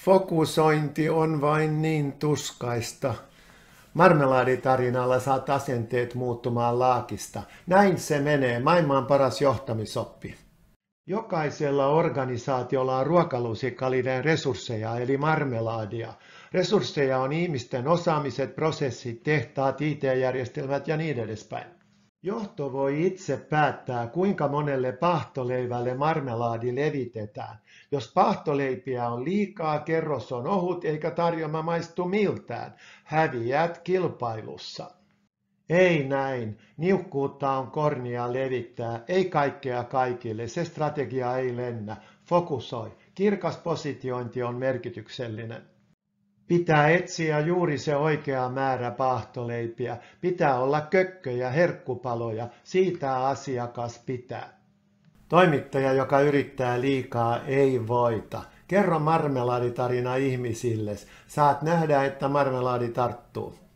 Fokusointi on vain niin tuskaista. Marmelaaditarinalla saat asenteet muuttumaan laakista. Näin se menee, maailman paras johtamisoppi. Jokaisella organisaatiolla on ruokalusikallinen resursseja, eli marmelaadia. Resursseja on ihmisten osaamiset, prosessit, tehtaat, IT-järjestelmät ja niin edespäin. Johto voi itse päättää, kuinka monelle pahtoleivälle marmelaadi levitetään. Jos pahtoleipiä on liikaa, kerros on ohut eikä tarjoama maistu miltään. Häviät kilpailussa. Ei näin. Niukkuutta on kornia levittää. Ei kaikkea kaikille. Se strategia ei lennä. Fokusoi. Kirkas positiointi on merkityksellinen. Pitää etsiä juuri se oikea määrä pahtoleipiä. Pitää olla kökköjä, herkkupaloja. Siitä asiakas pitää. Toimittaja, joka yrittää liikaa, ei voita. Kerro marmelaaditarina ihmisille. Saat nähdä, että marmelaadi tarttuu.